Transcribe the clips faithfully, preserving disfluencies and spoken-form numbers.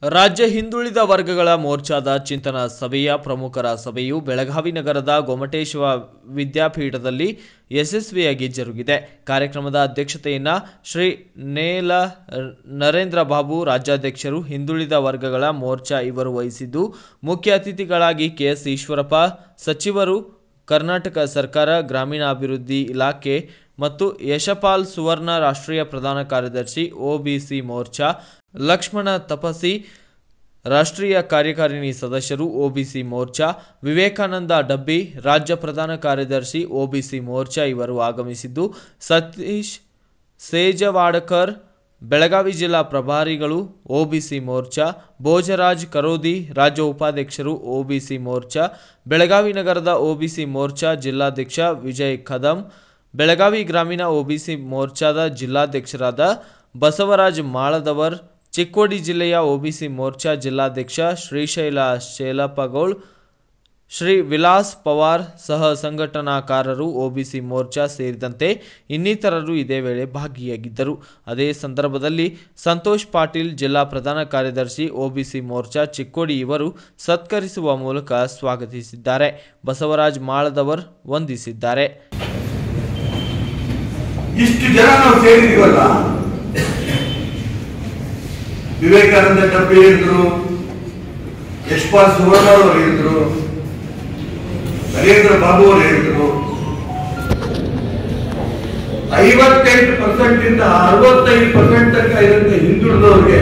ರಾಜ್ಯ ಹಿಂದುಳಿದ ವರ್ಗಗಳ ಮೋರ್ಚಾದ ಚಿಂತನಾ ಸಭೆಯ ಪ್ರಮುಖರ ಸಭೆಯು ಬೆಳಗಾವಿ ನಗರದ ಗೊಮ್ಮಟೇಶ್ವರ ವಿದ್ಯಾಪೀಠದಲ್ಲಿ ಯಶಸ್ವಿಯಾಗಿ ಜರುಗಿದೆ. ಕಾರ್ಯಕ್ರಮದ ಅಧ್ಯಕ್ಷತೆಯನ್ನು ಶ್ರೀ ನೇಲ ನರೇಂದ್ರ ಬಾಬು ರಾಜ್ಯಾಧ್ಯಕ್ಷರು, ಹಿಂದುಳಿದ ವರ್ಗಗಳ ಮೋರ್ಚಾ ಇವರು ವಹಿಸಿದ್ದು, ಮುಖ್ಯ ಅತಿಥಿಗಳಾಗಿ ಕೆಎಸ್ ಈಶ್ವರಪ್ಪ ಸಚಿವರು, ಕರ್ನಾಟಕ ಸರ್ಕಾರ ಗ್ರಾಮೀಣಾಭಿವೃದ್ಧಿ ಇಲಾಖೆ ಮತ್ತು ಯಶಪಾಲ್ ಸುವರ್ಣ ರಾಷ್ಟ್ರೀಯ ಪ್ರಧಾನ ಕಾರ್ಯದರ್ಶಿ ಒಬಿಸಿ ಮೋರ್ಚಾ, ಲಕ್ಷ್ಮಣ ತಪಸಿ ರಾಷ್ಟ್ರೀಯ ಕಾರ್ಯಕಾರಿಣಿ ಸದಸ್ಯರು ಒಬಿಸಿ ಮೋರ್ಚಾ, ವಿವೇಕಾನಂದ ಡಬ್ಬಿ ರಾಜ್ಯ ಪ್ರಧಾನ ಕಾರ್ಯದರ್ಶಿ ಒಬಿಸಿ ಮೋರ್ಚಾ ಇವರು ಆಗಮಿಸಿದ್ದು, ಸತೀಶ್ ಸೇಜವಾಡಕರ್ ಬೆಳಗಾವಿ ಜಿಲ್ಲಾ ಪ್ರಭಾರಿಗಳು ಒಬಿಸಿ ಮೋರ್ಚಾ, ಭೋಜರಾಜ್ ಕರೋದಿ ರಾಜ್ಯ ಉಪಾಧ್ಯಕ್ಷರು ಒಬಿಸಿ ಮೋರ್ಚಾ, ಬೆಳಗಾವಿ ನಗರದ ಒಬಿಸಿ ಮೋರ್ಚಾ ಜಿಲ್ಲಾಧ್ಯಕ್ಷ ವಿಜಯ್ ಕದಂ, ಬೆಳಗಾವಿ ಗ್ರಾಮೀಣ ಒಬಿಸಿ ಮೋರ್ಚಾದ ಜಿಲ್ಲಾಧ್ಯಕ್ಷರಾದ ಬಸವರಾಜ್ ಮಾಳದವರ್, ಚಿಕ್ಕೋಡಿ ಜಿಲ್ಲೆಯ ಒಬಿಸಿ ಮೋರ್ಚಾ ಜಿಲ್ಲಾಧ್ಯಕ್ಷ ಶ್ರೀಶೈಲ ಶೇಲಪಗೋಳ್, ಶ್ರೀ ವಿಲಾಸ್ ಪವಾರ್ ಸಹ ಸಂಘಟನಾಕಾರರು ಒಬಿಸಿ ಮೋರ್ಚಾ ಸೇರಿದಂತೆ ಇನ್ನಿತರರು ಇದೇ ವೇಳೆ ಭಾಗಿಯಾಗಿದ್ದರು. ಅದೇ ಸಂದರ್ಭದಲ್ಲಿ ಸಂತೋಷ್ ಪಾಟೀಲ್ ಜಿಲ್ಲಾ ಪ್ರಧಾನ ಕಾರ್ಯದರ್ಶಿ ಒಬಿಸಿ ಮೋರ್ಚಾ ಚಿಕ್ಕೋಡಿ ಇವರು ಸತ್ಕರಿಸುವ ಮೂಲಕ ಸ್ವಾಗತಿಸಿದ್ದಾರೆ. ಬಸವರಾಜ್ ಮಾಳದವರ್ ವಂದಿಸಿದ್ದಾರೆ. ಇಷ್ಟು ಜನ ನಾವು ಸೇರಿದೀವಲ್ಲ, ವಿವೇಕಾನಂದ ಡಬ್ಬಿ ಹೇಳಿದ್ರು, ಯಶಪಾಲ್ ಸುವರ್ಣ ಅವರು ಹೇಳಿದ್ರು, ನರೇಂದ್ರ ಬಾಬು ಅವರು ಹೇಳಿದ್ರು, ಐವತ್ತೆಂಟು ಪರ್ಸೆಂಟ್ ಇಂದ ಅರವತ್ತೈದು ಪರ್ಸೆಂಟ್ ತನಕ ಇರುತ್ತೆ ಹಿಂದುಳಿದವರಿಗೆ.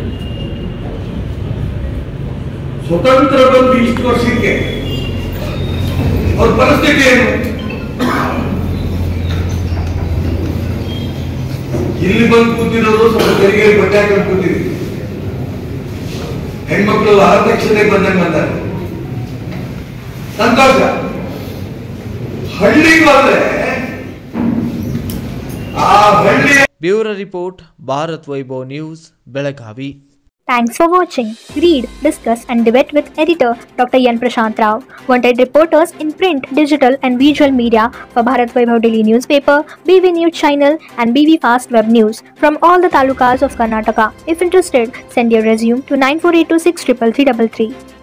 ಸ್ವತಂತ್ರ ಬಂದು ಇಷ್ಟು ವರ್ಷಕ್ಕೆ ಅವ್ರ ಪರಿಸ್ಥಿತಿ ಏನು? ಇಲ್ಲಿ ಬಂದು ಕೂತಿರೋದು ಸ್ವಲ್ಪ ತೆರಿಗೆ ಬಟ್ಟೆ ಹಾಕೊಂಡು ಕೂತಿದ್ವಿ. ಹೆಣ್ಮಕ್ಳು ಆರಕ್ಷಣೆ ಬಂದಂಗೆ ಬಂದಾರೆ, ಸಂತೋಷ. ಹಳ್ಳಿಗೆ ಹೋದ್ರೆ ಆ ಹಳ್ಳಿ. Bureau report, Bharat Vaibhav news, Belagavi. Thanks for watching. Read, discuss and debate with editor Doctor Yan Prashant Rao. Wanted reporters in print, digital and visual media for Bharat Vaibhav Daily Newspaper, B V News Channel and B V Fast Web News from all the talukas of Karnataka. If interested, send your resume to nine four eight two six three three three three.